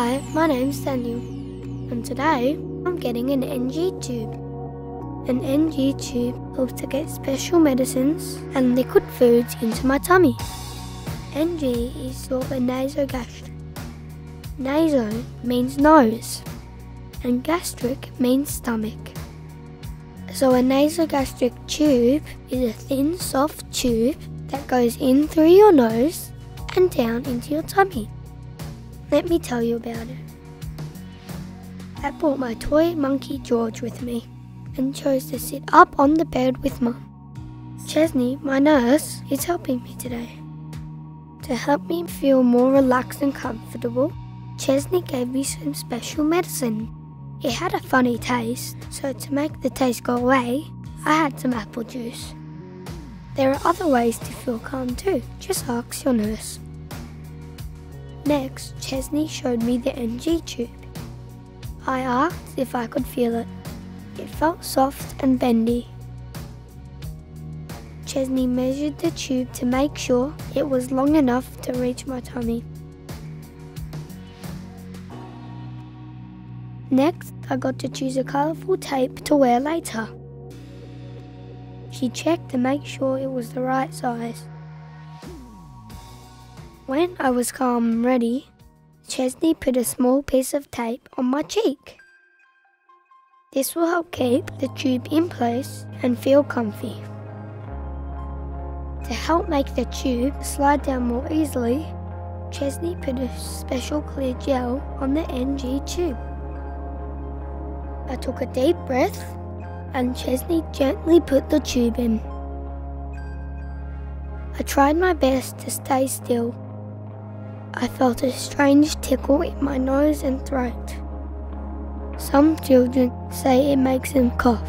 Hi, my name's Daniel, and today I'm getting an NG tube. An NG tube helps to get special medicines and liquid foods into my tummy. NG is short for nasogastric. Naso means nose, and gastric means stomach. So a nasogastric tube is a thin, soft tube that goes in through your nose and down into your tummy. Let me tell you about it. I brought my toy monkey George with me and chose to sit up on the bed with Mum. Chesney, my nurse, is helping me today. To help me feel more relaxed and comfortable, Chesney gave me some special medicine. It had a funny taste, so to make the taste go away, I had some apple juice. There are other ways to feel calm too, just ask your nurse. Next, Chesney showed me the NG tube. I asked if I could feel it. It felt soft and bendy. Chesney measured the tube to make sure it was long enough to reach my tummy. Next, I got to choose a colourful tape to wear later. She checked to make sure it was the right size. When I was calm and ready, Chesney put a small piece of tape on my cheek. This will help keep the tube in place and feel comfy. To help make the tube slide down more easily, Chesney put a special clear gel on the NG tube. I took a deep breath and Chesney gently put the tube in. I tried my best to stay still. I felt a strange tickle in my nose and throat. Some children say it makes them cough.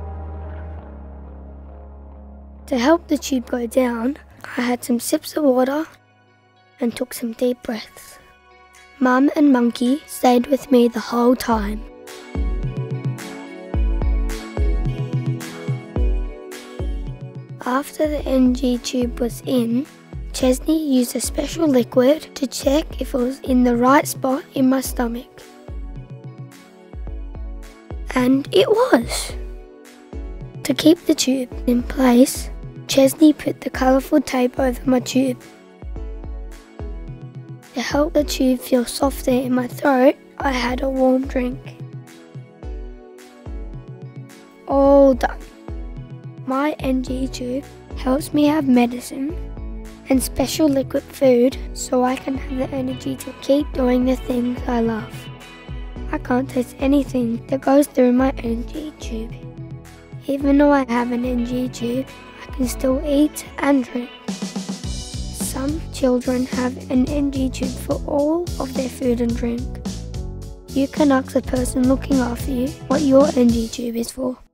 To help the tube go down, I had some sips of water and took some deep breaths. Mum and Monkey stayed with me the whole time. After the NG tube was in, Chesney used a special liquid to check if it was in the right spot in my stomach. And it was! To keep the tube in place, Chesney put the colourful tape over my tube. To help the tube feel softer in my throat, I had a warm drink. All done. My NG tube helps me have medicine and special liquid food so I can have the energy to keep doing the things I love. I can't taste anything that goes through my NG tube. Even though I have an NG tube, I can still eat and drink. Some children have an NG tube for all of their food and drink. You can ask the person looking after you what your NG tube is for.